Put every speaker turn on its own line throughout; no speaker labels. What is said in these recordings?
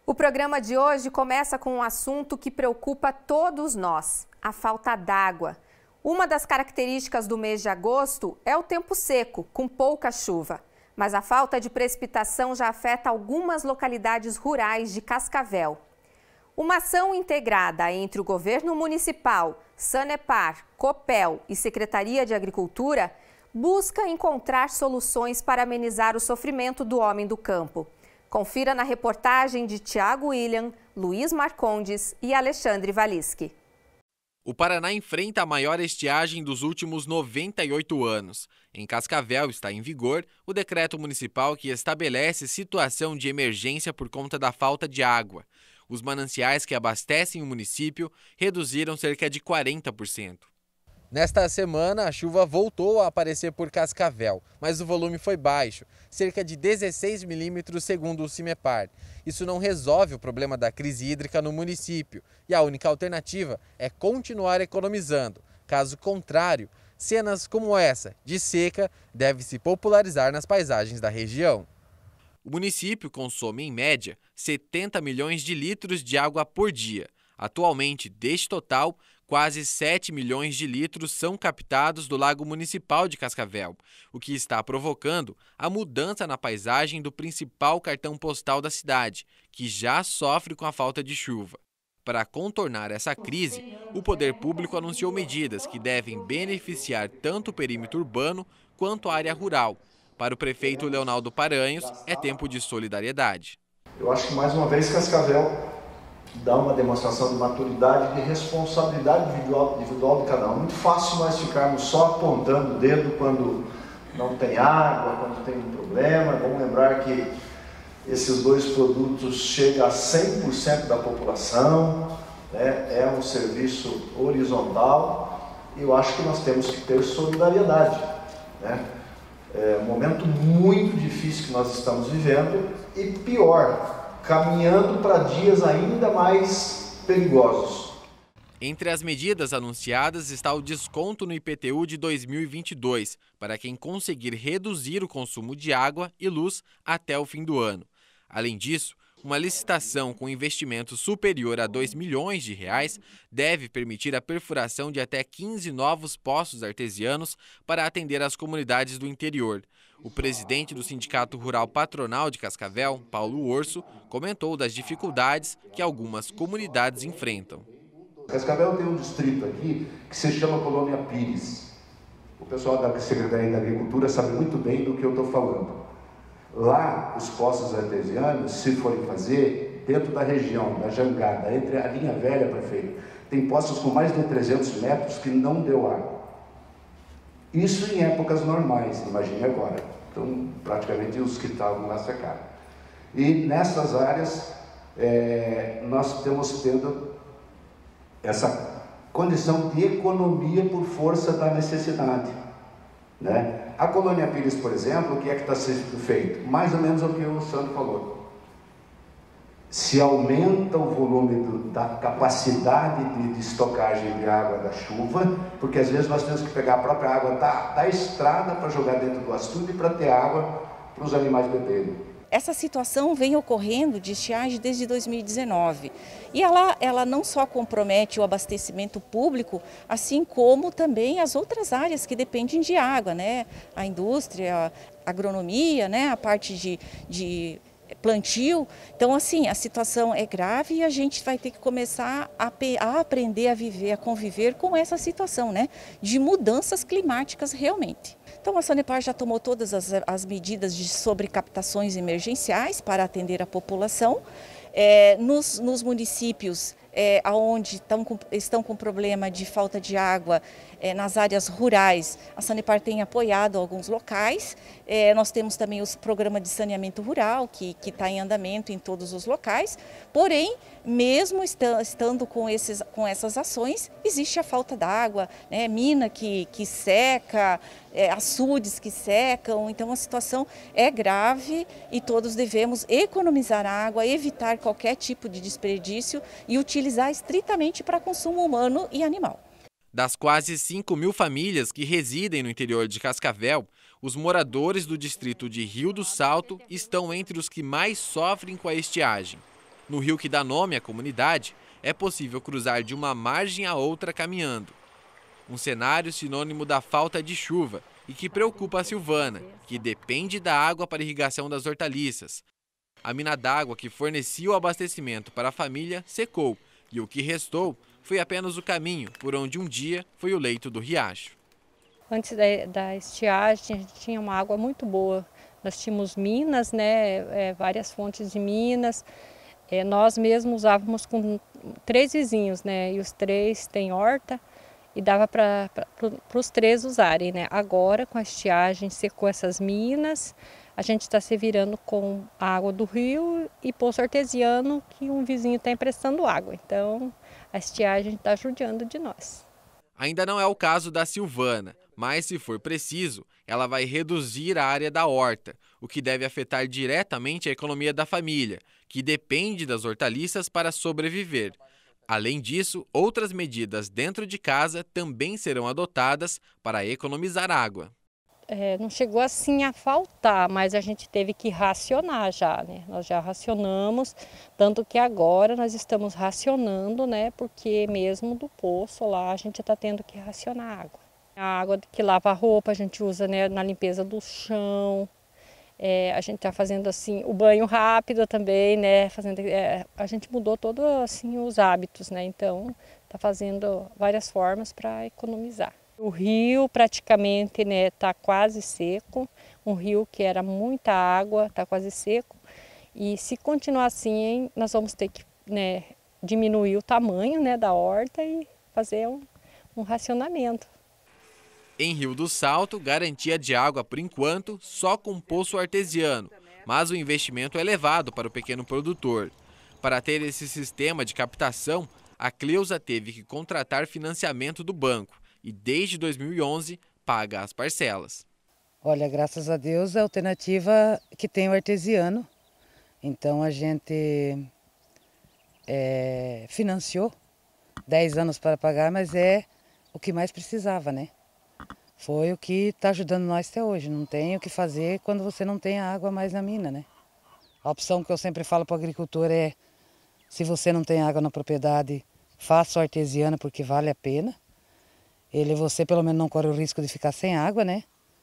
O programa de hoje começa com um assunto que preocupa todos nós: a falta d'água. Uma das características do mês de agosto é o tempo seco, com pouca chuva. Mas a falta de precipitação já afeta algumas localidades rurais de Cascavel. Uma ação integrada entre o governo municipal, Sanepar, Copel e Secretaria de Agricultura busca encontrar soluções para amenizar o sofrimento do homem do campo. Confira na reportagem de Tiago William, Luiz Marcondes e Alexandre Valischi.
O Paraná enfrenta a maior estiagem dos últimos 98 anos. Em Cascavel está em vigor o decreto municipal que estabelece situação de emergência por conta da falta de água. Os mananciais que abastecem o município reduziram cerca de 40%. Nesta semana, a chuva voltou a aparecer por Cascavel, mas o volume foi baixo, cerca de 16 milímetros segundo o Cimepar. Isso não resolve o problema da crise hídrica no município e a única alternativa é continuar economizando. Caso contrário, cenas como essa, de seca, devem se popularizar nas paisagens da região. O município consome, em média, 70 milhões de litros de água por dia. Atualmente, deste total, quase 7 milhões de litros são captados do Lago Municipal de Cascavel, o que está provocando a mudança na paisagem do principal cartão postal da cidade, que já sofre com a falta de chuva. Para contornar essa crise, o poder público anunciou medidas que devem beneficiar tanto o perímetro urbano quanto a área rural. Para o prefeito Leonardo Paranhos, é tempo de solidariedade.
Eu acho que, mais uma vez, Cascavel dá uma demonstração de maturidade e de responsabilidade individual de cada um. Muito fácil nós ficarmos só apontando o dedo quando não tem água, quando tem um problema. Vamos lembrar que esses dois produtos chegam a 100% da população, né? É um serviço horizontal e eu acho que nós temos que ter solidariedade, né? É um momento muito difícil que nós estamos vivendo e pior, caminhando para dias ainda mais perigosos.
Entre as medidas anunciadas está o desconto no IPTU de 2022, para quem conseguir reduzir o consumo de água e luz até o fim do ano. Além disso, uma licitação com investimento superior a R$2 milhões deve permitir a perfuração de até 15 novos poços artesianos para atender as comunidades do interior. O presidente do Sindicato Rural Patronal de Cascavel, Paulo Orso, comentou das dificuldades que algumas comunidades enfrentam.
Cascavel tem um distrito aqui que se chama Colônia Pires. O pessoal da Secretaria da Agricultura sabe muito bem do que eu estou falando. Lá, os poços artesianos, se forem fazer, dentro da região, da Jangada, entre a linha velha, prefeito, tem poços com mais de 300 metros que não deu água. Isso em épocas normais, imagine agora. Então, praticamente os que estavam lá secaram. E nessas áreas, nós estamos tendo essa condição de economia por força da necessidade, né? A Colônia Pires, por exemplo, o que é que está sendo feito? Mais ou menos o que o Sandro falou. Se aumenta o volume da capacidade de estocagem de água da chuva, porque às vezes nós temos que pegar a própria água da estrada para jogar dentro do açude para ter água para os animais beberem.
Essa situação vem ocorrendo de estiagem desde 2019 e ela não só compromete o abastecimento público, assim como também as outras áreas que dependem de água, né? A indústria, a agronomia, né? A parte de plantio. Então, assim, a situação é grave e a gente vai ter que começar a aprender a viver, a conviver com essa situação, né? De mudanças climáticas realmente. Então, a Sanepar já tomou todas as medidas de sobrecaptações emergenciais para atender a população. Nos municípios onde estão com problema de falta de água, nas áreas rurais, a Sanepar tem apoiado alguns locais. Nós temos também os programas de saneamento rural, que está em andamento em todos os locais. Porém, mesmo estando com essas ações, existe a falta d'água, né? Mina que seca, açudes que secam. Então, a situação é grave e todos devemos economizar água, evitar qualquer tipo de desperdício e utilizar estritamente para consumo humano e animal.
Das quase 5 mil famílias que residem no interior de Cascavel, os moradores do distrito de Rio do Salto estão entre os que mais sofrem com a estiagem. No rio que dá nome à comunidade, é possível cruzar de uma margem a outra caminhando. Um cenário sinônimo da falta de chuva e que preocupa a Silvana, que depende da água para irrigação das hortaliças. A mina d'água que fornecia o abastecimento para a família secou e o que restou foi apenas o caminho por onde um dia foi o leito do riacho.
Antes da estiagem, a gente tinha uma água muito boa. Nós tínhamos minas, né, várias fontes de minas. Nós mesmos usávamos com 3 vizinhos, né, e os 3 têm horta e dava para os 3 usarem, né. Agora, com a estiagem, secou essas minas, a gente está se virando com a água do rio e poço artesiano que um vizinho está emprestando água. Então, a estiagem está judiando de nós.
Ainda não é o caso da Silvana, mas se for preciso, ela vai reduzir a área da horta, o que deve afetar diretamente a economia da família, que depende das hortaliças para sobreviver. Além disso, outras medidas dentro de casa também serão adotadas para economizar água.
Não chegou assim a faltar, mas a gente teve que racionar já, né? Nós já racionamos, tanto que agora nós estamos racionando, né? Porque mesmo do poço lá a gente está tendo que racionar água. A água que lava a roupa a gente usa, né, na limpeza do chão. A gente está fazendo assim o banho rápido também, né? A gente mudou todos assim os hábitos, né? Então está fazendo várias formas para economizar. O rio praticamente, né, tá quase seco. Um rio que era muita água está quase seco. E se continuar assim, nós vamos ter que, né, diminuir o tamanho, né, da horta e fazer um racionamento.
Em Rio do Salto, garantia de água por enquanto só com poço artesiano, mas o investimento é elevado para o pequeno produtor. Para ter esse sistema de captação, a Cleusa teve que contratar financiamento do banco e desde 2011 paga as parcelas.
Olha, graças a Deus é a alternativa que tem o artesiano. Então a gente financiou 10 anos para pagar, mas é o que mais precisava, né? Foi o que está ajudando nós até hoje. Não tem o que fazer quando você não tem água mais na mina, né? A opção que eu sempre falo para o agricultor é, se você não tem água na propriedade, faça o artesiano porque vale a pena. Você pelo menos não corre o risco de ficar sem água, né?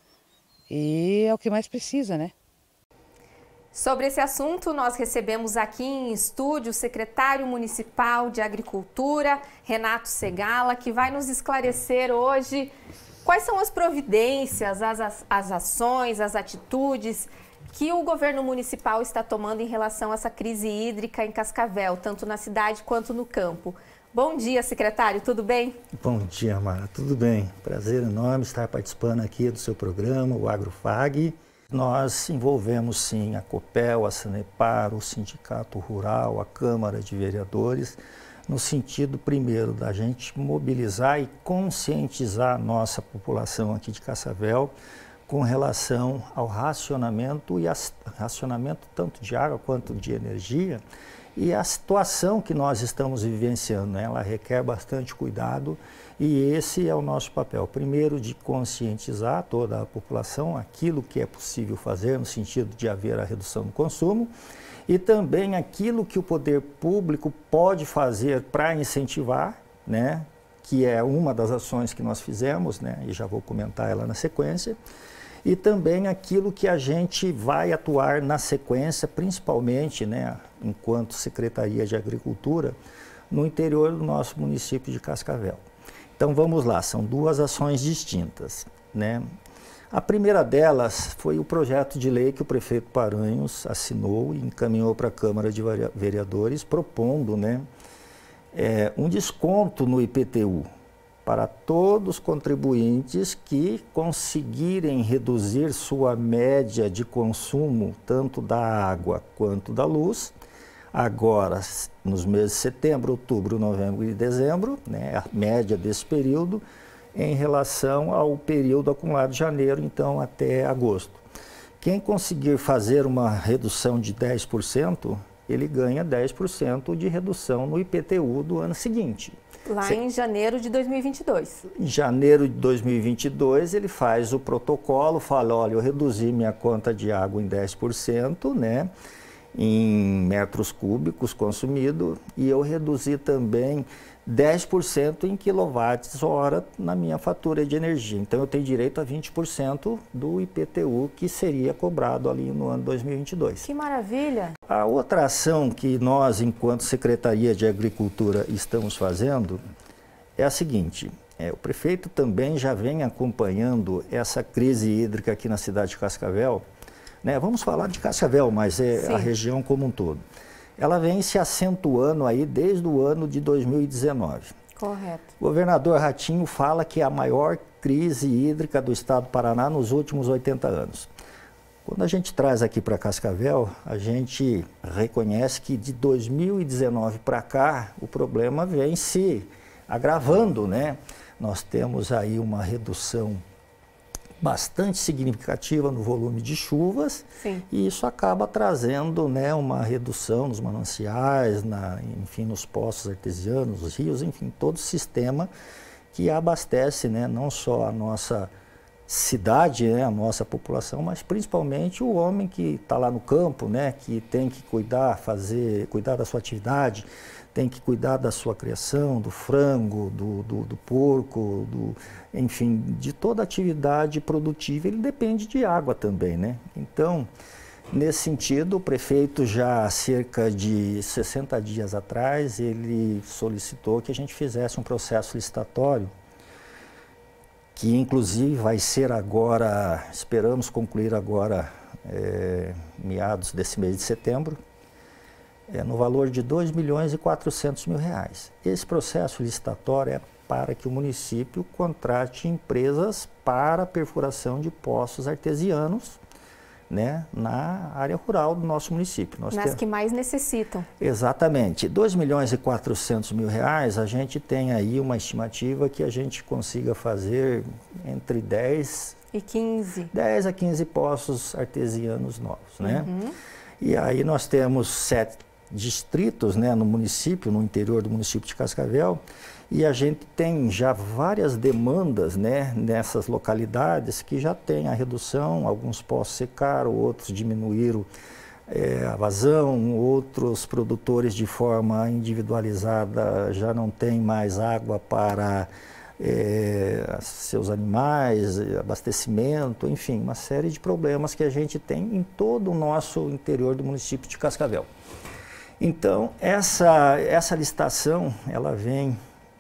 E é o que mais precisa, né?
Sobre esse assunto, nós recebemos aqui em estúdio o secretário municipal de Agricultura, Renato Segala, que vai nos esclarecer hoje quais são as providências, as ações, as atitudes que o governo municipal está tomando em relação a essa crise hídrica em Cascavel, tanto na cidade quanto no campo. Bom dia, secretário, tudo bem?
Bom dia, Mara, tudo bem? Prazer enorme estar participando aqui do seu programa, o AgroFag. Nós envolvemos sim a Copel, a Sanepar, o Sindicato Rural, a Câmara de Vereadores, no sentido primeiro da gente mobilizar e conscientizar a nossa população aqui de Cascavel com relação ao racionamento racionamento tanto de água quanto de energia. E a situação que nós estamos vivenciando, né, ela requer bastante cuidado e esse é o nosso papel. Primeiro, de conscientizar toda a população aquilo que é possível fazer no sentido de haver a redução do consumo e também aquilo que o poder público pode fazer para incentivar, né, que é uma das ações que nós fizemos, né, e já vou comentar ela na sequência. E também aquilo que a gente vai atuar na sequência, principalmente, né, enquanto Secretaria de Agricultura, no interior do nosso município de Cascavel. Então vamos lá, são 2 ações distintas, né? A primeira delas foi o projeto de lei que o prefeito Paranhos assinou e encaminhou para a Câmara de Vereadores, propondo, né, um desconto no IPTU para todos os contribuintes que conseguirem reduzir sua média de consumo, tanto da água quanto da luz, agora nos meses de setembro, outubro, novembro e dezembro, né, a média desse período, em relação ao período acumulado de janeiro, então, até agosto. Quem conseguir fazer uma redução de 10%, ele ganha 10% de redução no IPTU do ano seguinte.
Lá em janeiro de 2022.
Em janeiro de 2022, ele faz o protocolo, fala, olha, eu reduzi minha conta de água em 10%, né? em metros cúbicos consumido e eu reduzi também 10% em quilowatts-hora na minha fatura de energia. Então eu tenho direito a 20% do IPTU que seria cobrado ali no ano 2022.
Que maravilha!
A outra ação que nós, enquanto Secretaria de Agricultura, estamos fazendo é a seguinte: o prefeito também já vem acompanhando essa crise hídrica aqui na cidade de Cascavel. Vamos falar de Cascavel, mas a região como um todo. Ela vem se acentuando aí desde o ano de 2019.
Correto.
O governador Ratinho fala que é a maior crise hídrica do estado do Paraná nos últimos 80 anos. Quando a gente traz aqui para Cascavel, a gente reconhece que de 2019 para cá o problema vem se agravando, né? Nós temos aí uma redução bastante significativa no volume de chuvas.
Sim.
E isso acaba trazendo, né, uma redução nos mananciais, enfim, nos poços artesianos, nos rios, enfim, todo o sistema que abastece, né, não só a nossa cidade, né, a nossa população, mas principalmente o homem que está lá no campo, né, que tem que cuidar da sua atividade, tem que cuidar da sua criação, do frango, do porco, enfim, de toda atividade produtiva, ele depende de água também, né? Então, nesse sentido, o prefeito já há cerca de 60 dias atrás, ele solicitou que a gente fizesse um processo licitatório, que inclusive vai ser agora, esperamos concluir agora, meados desse mês de setembro, no valor de R$ 2.400.000. Esse processo licitatório é para que o município contrate empresas para perfuração de poços artesianos, né, na área rural do nosso município.
Nas que mais necessitam.
Exatamente. R$ 2.400.000, a gente tem aí uma estimativa que a gente consiga fazer entre 10
e 15.
10 a 15 poços artesianos novos, né?
Uhum.
E aí nós temos 7 distritos, né, no município, no interior do município de Cascavel, e a gente tem já várias demandas, né, nessas localidades que já tem a redução, alguns poços secaram, outros diminuíram a vazão, outros produtores de forma individualizada já não tem mais água para seus animais, abastecimento, enfim, uma série de problemas que a gente tem em todo o nosso interior do município de Cascavel. Então, essa licitação, ela vem,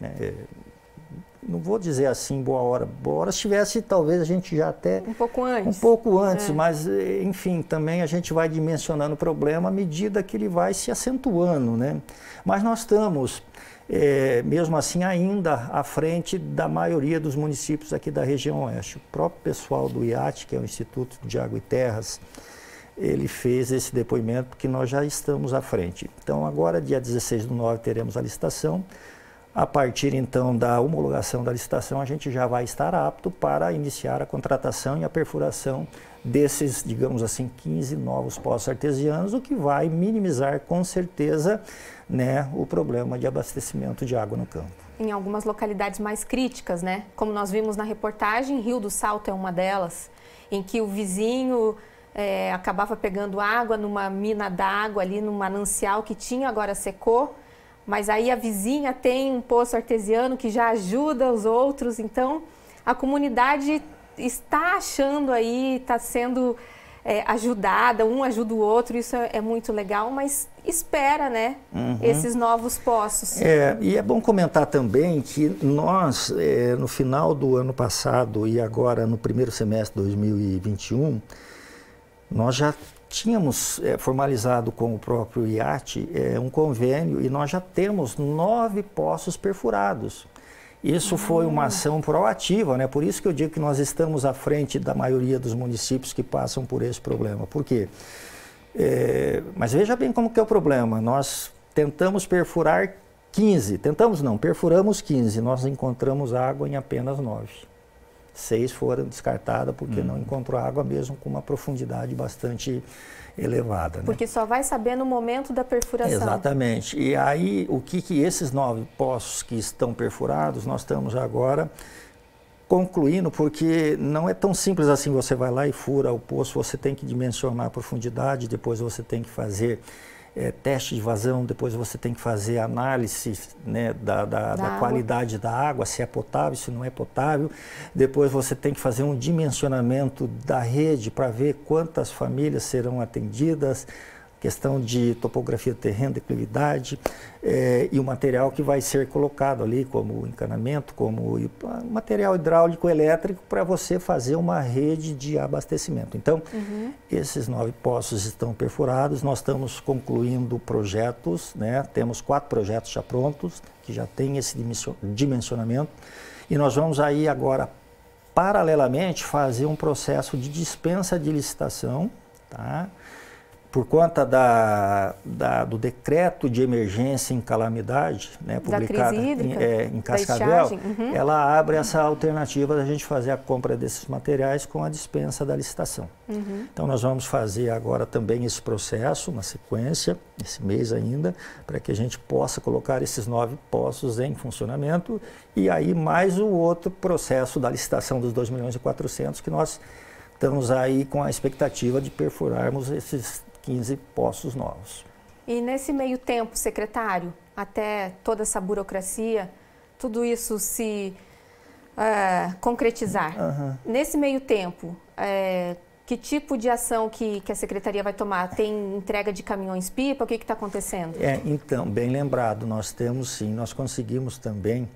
não vou dizer assim, boa hora se tivesse, talvez a gente já até...
Um pouco antes.
Mas, enfim, também a gente vai dimensionando o problema à medida que ele vai se acentuando, né? Mas nós estamos, mesmo assim, ainda à frente da maioria dos municípios aqui da região oeste. O próprio pessoal do IAT, que é o Instituto de Água e Terras, ele fez esse depoimento que nós já estamos à frente. Então, agora, dia 16/9, teremos a licitação. A partir, então, da homologação da licitação, a gente já vai estar apto para iniciar a contratação e a perfuração desses, digamos assim, 15 novos poços artesianos, o que vai minimizar, com certeza, né, o problema de abastecimento de água no campo.
Em algumas localidades mais críticas, né? Como nós vimos na reportagem, Rio do Salto é uma delas, em que o vizinho... acabava pegando água numa mina d'água ali, num manancial que tinha, agora secou, mas aí a vizinha tem um poço artesiano que já ajuda os outros, então a comunidade está achando aí, está sendo ajudada, um ajuda o outro, isso é muito legal, mas espera, né, esses novos poços.
E é bom comentar também que nós, no final do ano passado e agora no primeiro semestre de 2021, nós já tínhamos formalizado com o próprio IAT um convênio e nós já temos 9 poços perfurados. Isso foi uma ação proativa, né? Por isso que eu digo que nós estamos à frente da maioria dos municípios que passam por esse problema. Por quê? Mas veja bem como que é o problema. Nós tentamos perfurar 15, perfuramos 15, nós encontramos água em apenas 9. 6 foram descartadas porque não encontrou água mesmo com uma profundidade bastante elevada. Né?
Porque só vai saber no momento da perfuração.
Exatamente. E aí, o que esses 9 poços que estão perfurados, nós estamos agora concluindo, porque não é tão simples assim, você vai lá e fura o poço, você tem que dimensionar a profundidade, depois você tem que fazer teste de vazão, depois você tem que fazer análise, né, da qualidade da água, se é potável, se não é potável. Depois você tem que fazer um dimensionamento da rede para ver quantas famílias serão atendidas, questão de topografia do terreno, declividade, e o material que vai ser colocado ali, como encanamento, como material hidráulico elétrico, para você fazer uma rede de abastecimento. Então, esses 9 poços estão perfurados, nós estamos concluindo projetos, né? Temos 4 projetos já prontos, que já tem esse dimensionamento, e nós vamos aí agora, paralelamente, fazer um processo de dispensa de licitação, tá? Por conta do decreto de emergência em calamidade, né, publicado em Cascavel, ela abre essa alternativa da gente fazer a compra desses materiais com a dispensa da licitação. Então nós vamos fazer agora também esse processo, na sequência, esse mês ainda, para que a gente possa colocar esses 9 poços em funcionamento, e aí mais o outro processo da licitação dos 2.400.000, que nós estamos aí com a expectativa de perfurarmos esses 15 poços novos.
E nesse meio tempo, secretário, até toda essa burocracia, tudo isso se concretizar, nesse meio tempo, que tipo de ação que a secretaria vai tomar? Tem entrega de caminhões-pipa? O que está acontecendo?
Então, bem lembrado, nós temos sim, nós conseguimos também,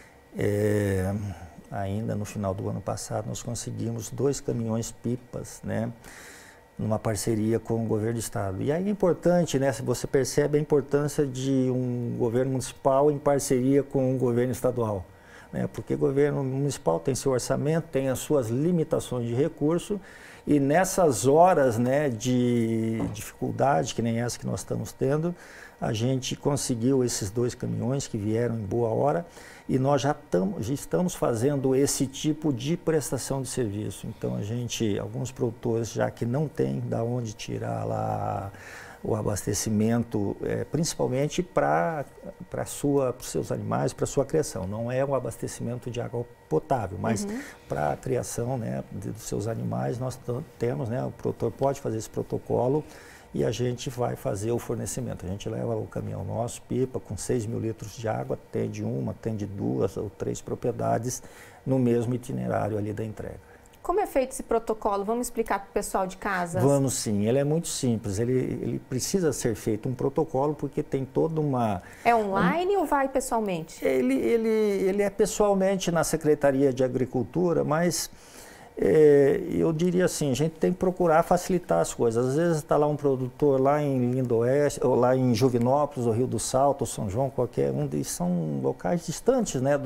ainda no final do ano passado, nós conseguimos 2 caminhões-pipas, né? Numa parceria com o governo do estado. E aí é importante, né, se você percebe a importância de um governo municipal em parceria com o governo estadual, né, porque o governo municipal tem seu orçamento, tem as suas limitações de recurso, e nessas horas, né, de dificuldade, que nem essa que nós estamos tendo, a gente conseguiu esses 2 caminhões que vieram em boa hora, e nós já estamos fazendo esse tipo de prestação de serviço. Então, alguns produtores, já que não tem de onde tirar lá o abastecimento, principalmente para os seus animais, para a sua criação. Não é um abastecimento de água potável, mas para a criação, né, dos seus animais, nós temos, né, o produtor pode fazer esse protocolo, e a gente vai fazer o fornecimento. A gente leva o caminhão nosso, pipa, com 6.000 litros de água, atende 1, atende 2 ou 3 propriedades no mesmo itinerário ali da entrega.
Como é feito esse protocolo? Vamos explicar para o pessoal de casa?
Vamos sim, ele é muito simples, ele precisa ser feito um protocolo porque tem toda uma...
É online ou vai pessoalmente?
Ele é pessoalmente na Secretaria de Agricultura, mas... eu diria assim, a gente tem que procurar facilitar as coisas. Às vezes está lá um produtor lá em Lindoeste, ou lá em Jovinópolis, ou Rio do Salto, ou São João, qualquer um deles, são locais distantes, né,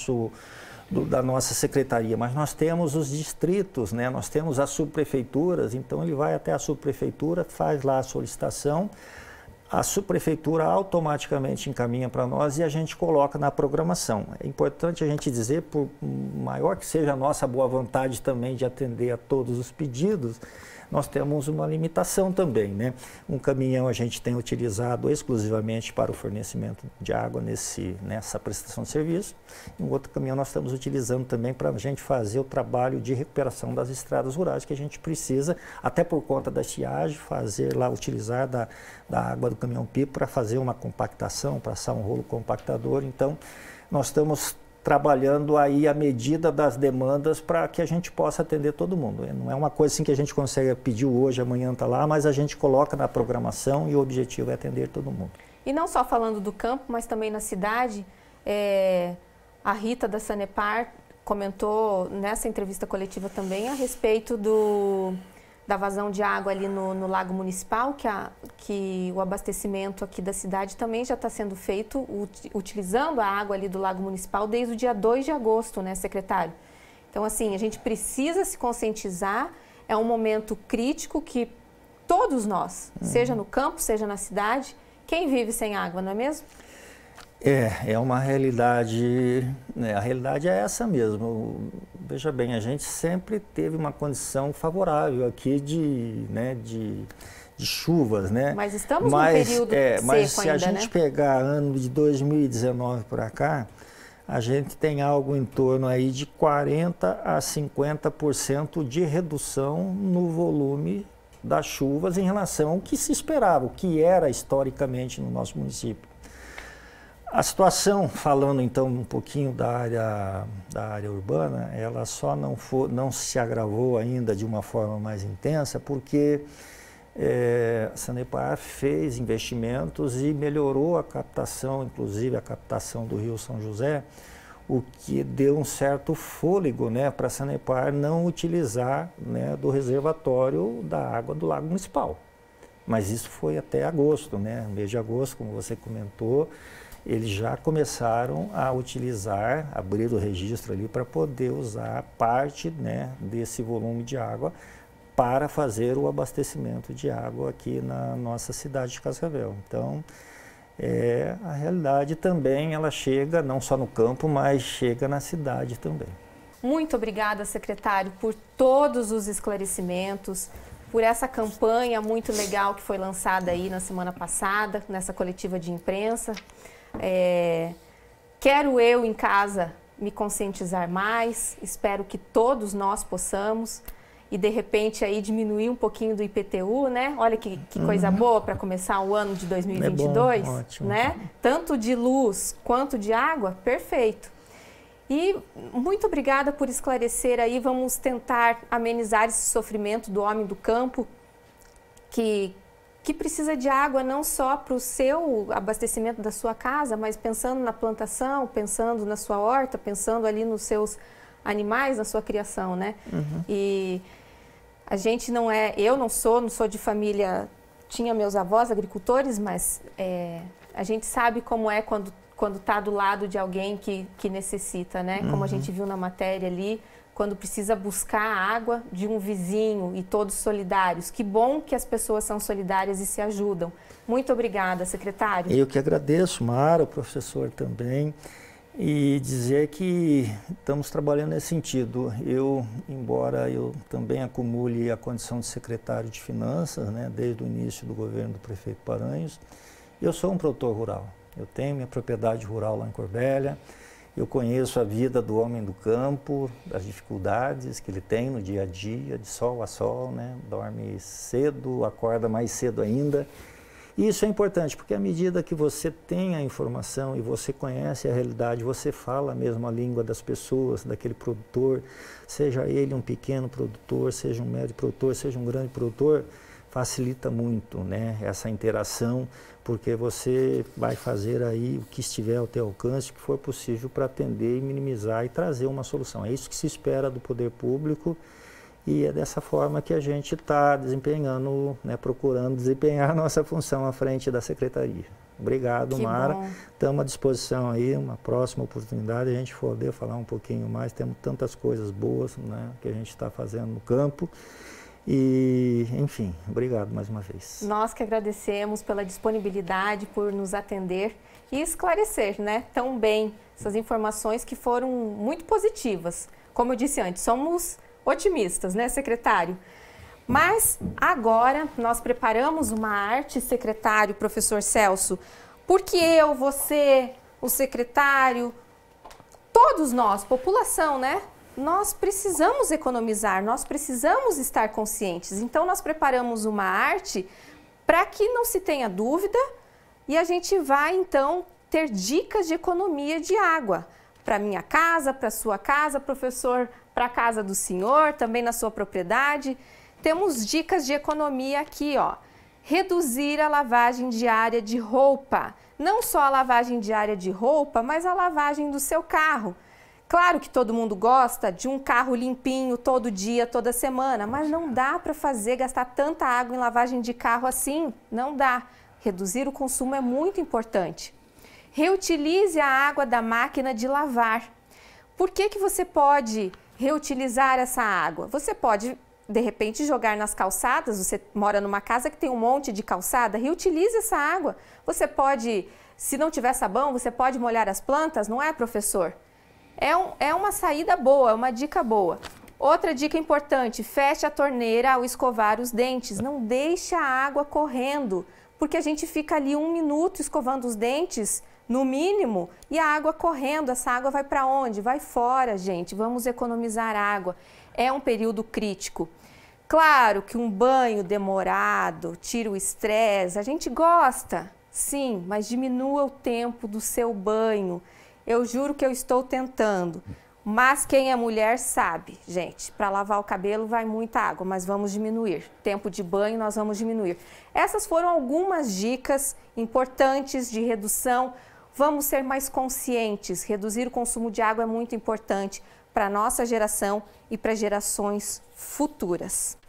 da nossa secretaria, mas nós temos os distritos, né, nós temos as subprefeituras, então ele vai até a subprefeitura, faz lá a solicitação, a subprefeitura automaticamente encaminha para nós e a gente coloca na programação. É importante a gente dizer, por maior que seja a nossa boa vontade também de atender a todos os pedidos, nós temos uma limitação também, né? Um caminhão a gente tem utilizado exclusivamente para o fornecimento de água nessa prestação de serviço, e um outro caminhão nós estamos utilizando também para a gente fazer o trabalho de recuperação das estradas rurais, que a gente precisa, até por conta da estiagem, utilizar da água do caminhão-pipa para fazer uma compactação, passar um rolo compactador. Então, nós estamos trabalhando aí à medida das demandas para que a gente possa atender todo mundo. Não é uma coisa assim que a gente consegue pedir hoje, amanhã está lá, mas a gente coloca na programação e o objetivo é atender todo mundo.
E não só falando do campo, mas também na cidade, a Rita da Sanepar comentou nessa entrevista coletiva também a respeito da vazão de água ali no Lago Municipal, que o abastecimento aqui da cidade também já está sendo feito utilizando a água ali do Lago Municipal desde o dia 2 de agosto, né, secretário? Então, assim, a gente precisa se conscientizar, é um momento crítico que todos nós, seja no campo, seja na cidade, quem vive sem água, não é mesmo?
É uma realidade, né? A realidade é essa mesmo. Veja bem, a gente sempre teve uma condição favorável aqui de chuvas, né?
Mas estamos num período seco
mas se
ainda,
a gente pegar ano de 2019 para cá, a gente tem algo em torno aí de 40% a 50% de redução no volume das chuvas em relação ao que se esperava, o que era historicamente no nosso município. A situação, falando então um pouquinho da área urbana, ela só não se agravou ainda de uma forma mais intensa porque a Sanepar fez investimentos e melhorou a captação, inclusive a captação do Rio São José, o que deu um certo fôlego, né, para a Sanepar não utilizar, né, do reservatório da água do Lago Municipal. Mas isso foi até agosto, né, mês de agosto, como você comentou, eles já começaram a utilizar, abrir o registro ali para poder usar parte, né, desse volume de água para fazer o abastecimento de água aqui na nossa cidade de Cascavel. Então, a realidade também, ela chega não só no campo, mas chega na cidade também.
Muito obrigada, secretário, por todos os esclarecimentos, por essa campanha muito legal que foi lançada aí na semana passada, nessa coletiva de imprensa. Quero eu em casa me conscientizar mais, espero que todos nós possamos e de repente aí diminuir um pouquinho do IPTU, né? Olha que coisa boa para começar o ano de 2022,
bom, ótimo.
Né? Tanto de luz quanto de água, perfeito. E muito obrigada por esclarecer aí, vamos tentar amenizar esse sofrimento do homem do campo que precisa de água não só para o seu abastecimento da sua casa, mas pensando na plantação, pensando na sua horta, pensando ali nos seus animais, na sua criação, né? E a gente eu não sou de família, tinha meus avós agricultores, mas a gente sabe como é quando está do lado de alguém que necessita, né? Como a gente viu na matéria ali, quando precisa buscar a água de um vizinho e todos solidários. Que bom que as pessoas são solidárias e se ajudam. Muito obrigada, secretário.
Eu que agradeço, Mara, o professor também, e dizer que estamos trabalhando nesse sentido. Embora eu também acumule a condição de secretário de Finanças, né, desde o início do governo do prefeito Paranhos, eu sou um produtor rural. Eu tenho minha propriedade rural lá em Corbélia, eu conheço a vida do homem do campo, as dificuldades que ele tem no dia a dia, de sol a sol, né? Dorme cedo, acorda mais cedo ainda. E isso é importante, porque à medida que você tem a informação e você conhece a realidade, você fala mesmo a língua das pessoas, daquele produtor, seja ele um pequeno produtor, seja um médio produtor, seja um grande produtor, facilita muito, né, essa interação, porque você vai fazer aí o que estiver ao teu alcance, o que for possível para atender e minimizar e trazer uma solução. É isso que se espera do poder público e é dessa forma que a gente está desempenhando, né, procurando desempenhar a nossa função à frente da Secretaria. Obrigado, Mara. Estamos à disposição aí, uma próxima oportunidade, a gente poder falar um pouquinho mais, temos tantas coisas boas, né, que a gente está fazendo no campo. E, enfim, obrigado mais uma vez.
Nós que agradecemos pela disponibilidade, por nos atender e esclarecer, né, tão bem essas informações que foram muito positivas. Como eu disse antes, somos otimistas, né, secretário? Mas agora nós preparamos uma arte, secretário, professor Celso, porque eu, você, o secretário, todos nós, população, né? Nós precisamos economizar, nós precisamos estar conscientes. Então, nós preparamos uma arte para que não se tenha dúvida e a gente vai, então, ter dicas de economia de água para minha casa, para sua casa, professor, para a casa do senhor, também na sua propriedade. Temos dicas de economia aqui, ó. Reduzir a lavagem diária de roupa. Não só a lavagem diária de roupa, mas a lavagem do seu carro. Claro que todo mundo gosta de um carro limpinho todo dia, toda semana, mas não dá para gastar tanta água em lavagem de carro assim, não dá. Reduzir o consumo é muito importante. Reutilize a água da máquina de lavar. Por que você pode reutilizar essa água? Você pode, de repente, jogar nas calçadas, você mora numa casa que tem um monte de calçada, reutilize essa água. Você pode, se não tiver sabão, você pode molhar as plantas, não é, professor? É uma saída boa, é uma dica boa. Outra dica importante, feche a torneira ao escovar os dentes. Não deixe a água correndo, porque a gente fica ali 1 minuto escovando os dentes, no mínimo, e a água correndo. Essa água vai para onde? Vai fora, gente. Vamos economizar água. É um período crítico. Claro que um banho demorado tira o estresse, a gente gosta, sim, mas diminua o tempo do seu banho. Eu juro que eu estou tentando, mas quem é mulher sabe, gente, para lavar o cabelo vai muita água, mas vamos diminuir. Tempo de banho nós vamos diminuir. Essas foram algumas dicas importantes de redução. Vamos ser mais conscientes, reduzir o consumo de água é muito importante para a nossa geração e para gerações futuras.